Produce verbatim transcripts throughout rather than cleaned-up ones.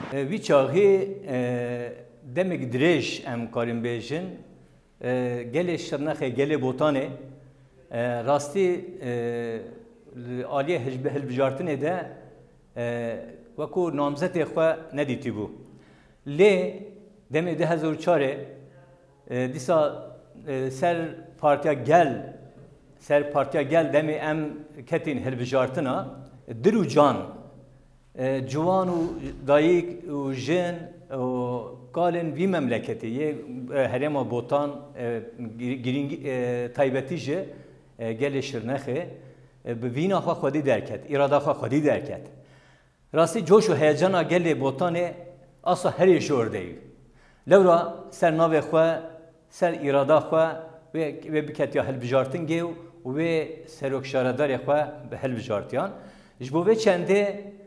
وی چاهی demek dirêj em karin bêjin gelê şirnexê gelê botanê rastî aliyê hilbijartinê de wekû namzetê xwe nedîtîbû. Lê demê di hezar û çarê dîsa ser partiya gel ser partiya gel demê em ketîn hilbijartina dil û can ciwan û dayîk û jin kalên vî memleketê yê herêma botan girîngî taybetî ji gelê şirnexê bi vîna xwe xwedî derket, îrada xwe xwedî derket. Rastî coş û heyecana gelê botanê asla herê ji ordeyî. Lewra ser navê xwe, ser îrada xwe wê biketiya hilbijartingê û wê serok şaredarê xwe bi hilbijartiyan. Ji bo vê çendê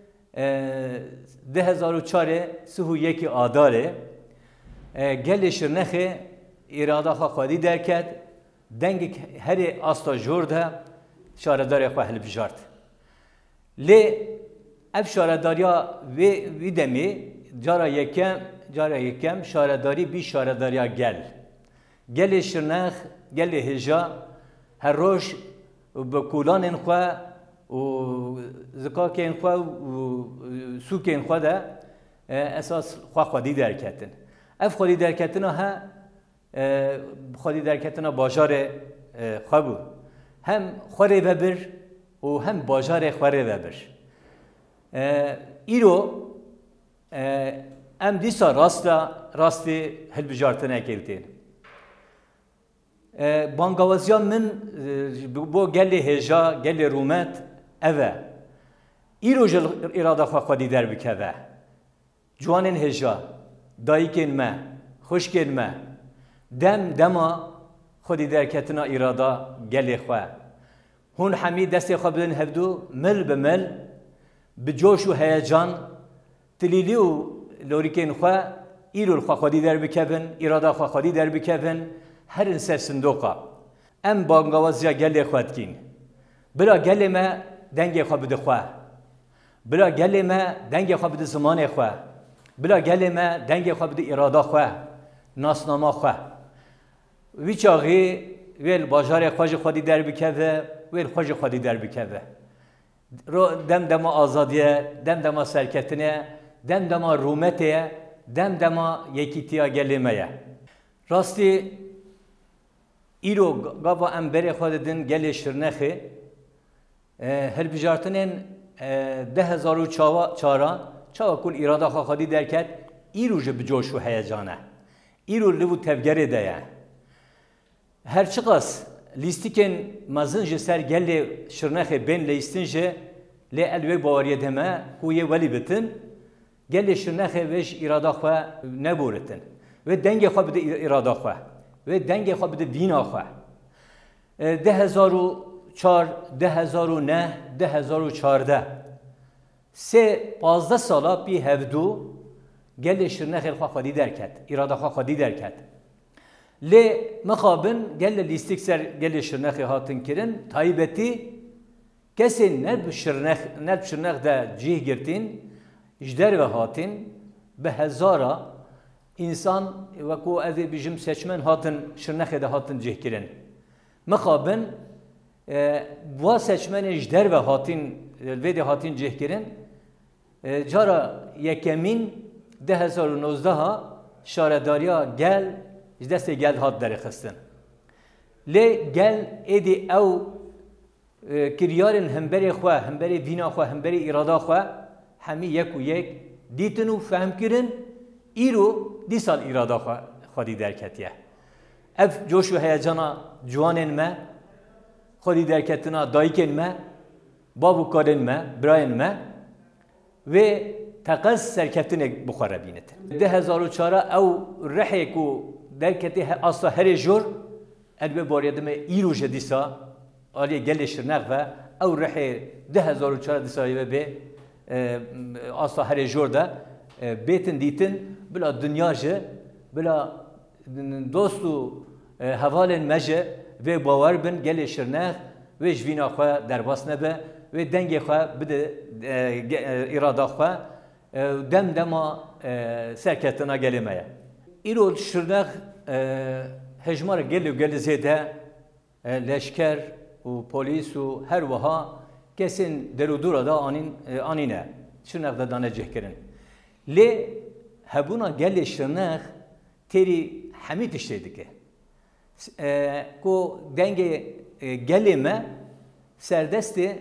di hezar û çarê sih û yekî adarê gelê şirnexê îrada xwe xwedî derket, dengek herê asta jor de şaredarê xwe hilbijart. Lê ev şaredariya vê vî demê cara yekem cara yekem şaredarî bî şaredariya gel. Gelê şirnex, gelê hêja her roj bi kulanên xwe û zikakên xwe û sûkên xwe de esas xwe xwedî derketin. Ev xwedî derketina he xwedî derketina bajarê xwe bû. Hem xwerê vebir û hem bajarê xwerê vebir. Îro em dîsa rasta rastî hilbijartinekê tîn. Bangawaziya min bo gelê hêja, gelê rûmet ev e. Îro ji îrada xwe xwedî derbikeve. Ciwanên hêja, dayîkên me, xwişkên me dem dema xwedî derketina îrada gelê xwe. Hûn hemî destê xwe bidin hevdû mil bi mil bi coş û heyecan tilîlî û lorîkên xwe îro xwe xwedî derbikevin, îrada xwe xwedî derbikevin herin ser sindoqa. Em bangawaziya gelê xwe dikîn. Bila gelê me dengê xwe bide xwe. Bila gelê me dengê xwe bide zimanê xwe. Bila gelê me dengê xwe bide îrada xwe, nasnama xwe. Vî çaxî wê li bajarê xwe jî xwedî derbikeve, wê li xwe jî xwedî derbikeve. Dem dema azadiye, dem dema serketinê, dem dema rûmetê, dem dema yekîtiya gelê me ye. Rastî îro gava em berê xwe didin gelê şirnexê hilbijartinên di hezar û çaran çawa kul îrada xwe xwedî derket îro ji bi coş û heyecan e. Îro li vî tevgerê de ye. Her çiqas lîstikên mezin ji ser gelê şirnexê bên lîstin jî lê el wê baweriye deme ku yê welî bitin gelê şirnexê wê ji îrada xwe neboritin. Wê dengê xwe bide îrada xwe. Wê dengê xwe bide vîna xwe. Di hezar û çar, di hezar û neh, di hezar û çardeh. Sê pazdeh sala pî hevdû gelê şirnexê xwe xwedî derket, îrada xwe xwedî derket. Lê mixabin gelê lîstik ser gelê şirnexê hatin kirin, taybetî kesên ne bi şirnex ne bi şirnex de cih girtin, ji derve hatin bi hezara insan wekû ez ê bijim seçmen hatin şirnexê de hatin cih kirin. Mixabin bu seçmenê ji derve hatin vê de hatin cih kirin. Cara yekemîn di hezar û nozdeha şaredariya gel ji destê gel hat derxistin. Lê gel êdî ew kiryarên hemberê xwe, hemberê vîna xwe, hemberê îrada xwe hemî yek û yek dîtin û fehm kirin îro dîsal îrada xwe xwedî derketiye. Ev coş û heyecana ciwanên me xwedî derketina dayîkên me, bav û karên me, birayên me wê teqez serkeftinê bi xwe re bînitin. Di hezar û çara ew rihê ku derketê asla herê jor el wê baweriye dime îro ji dîsa aliyê gelê şirnex ve ew rihê di hezar û çara dîsa ve bê asla herê jor de bêtin dîtin bila dinya jî bila dost û hevalên me jî vê bawer bin gelê şirnex wê ji vîna xwe derbas nebe wê dengê xwe bide îrada xwe dem dema serketina gelimeye. İro şırnak hejmar geliyor geli zede leşker u polis u her vaha kesin derudura da anin anine şırnak da dane cehkerin. Le hebuna geli şırnak teri hamit işledik. Ko denge gelime serdesti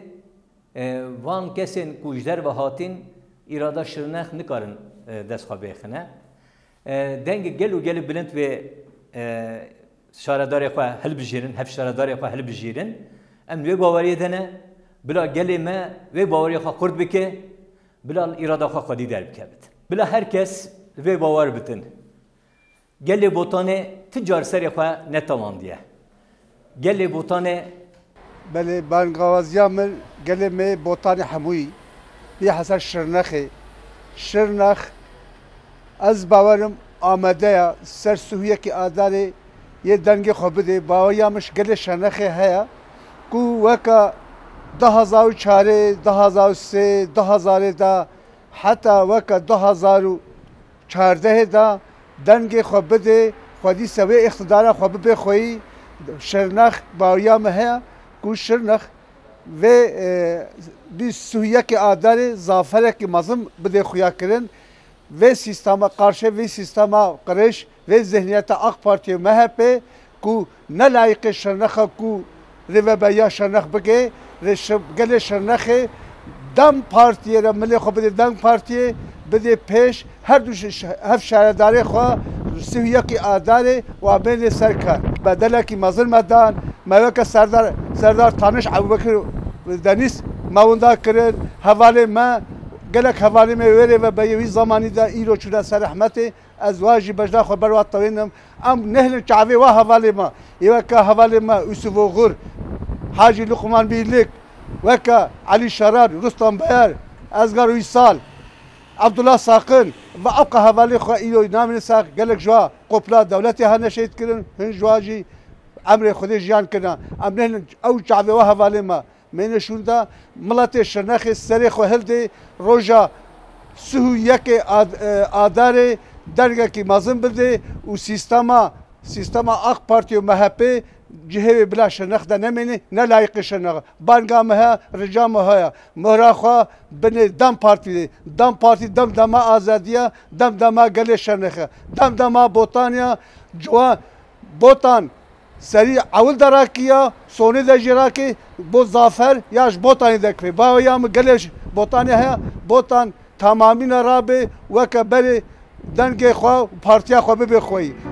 van kesin kujder ve hatin irada şırnak nikarin destxabexine. Denge gelu gelu bilint ve şaradar yapar helbjirin, hep şaradar yapar helbjirin. Em ve bavariye dene, bila gelime ve bavariye kurt bike, bila irada kadi der bikebit. Bila herkes ve bavar bitin. Gele botane ticar ser yapar ne tamam diye. Gele botane بله بان غوازیامل گله می بوتان حموی بی حسر شرنخه شرنخ از باورم آمده یا سر سویه که آداره یه دنگ خوبه باوریامش گله شرنخه هیا کو وکا ده هزار و چهاره ده هزار و سه ده هزار دا حتی وکا ده هزار و چهارده دا دنگ خوبه خودی سوی اقتدار خوبه بخوی شرنخ باوریام هیا کو شرنخ و bir Suriye ki adare zafere ki mazım bide xuya kirin ve sistema karşı ve sistema karış ve zihniyete AK Parti M H P ku ne layık şernaxa ku rivebeya şernax bige gele şernaxı Dem Partiye re milli xo bide Dem Partiye bide peş her du hef şeredari xo Suriye ki adare ve beni serkar bedele ki mazım medan mevke serdar serdar tanış Abubekir Deniz ماوندا کرد حواله ما گلک حواله می وره و به یوی زمانی دا ایرو چودا سر رحمت ازواجی بجدا خبر وات طوینم ام نهل چاوی و حواله ما یوکا حواله ما یوسف غور حاجی لقمان بیلک وکا علی شرار رستم بیار ازگار ویسال عبدالله ساقن و ابقى حواله خو ایرو نام ساق گلک جوا قپلا دولتی ها نشید کرن هن جواجی امر خودی جان کنا ام نهل او چاوی و حواله ما من شوندا ملت شرنخ سری خو هلدی روجا سهویه که آداره درگه کی مازن بده و سیستما سیستما آق پارتی و مهپی جهه بلا شرنخ ده نمینی نه لایق شرنخ بانگا مها رجام ها مهرا خو بنی دم پارتی دم پارتی دم دما آزادیا دم دما گل شرنخ دم دما بوتانیا جوان بوتان سری اول دراکیا سونی دجراکی بو زافر یاش بوتانی دکوی با یام گلش بوتانی ها بوتان تمامی نرابه وکبری دنگ خو پارتیا خو به خوی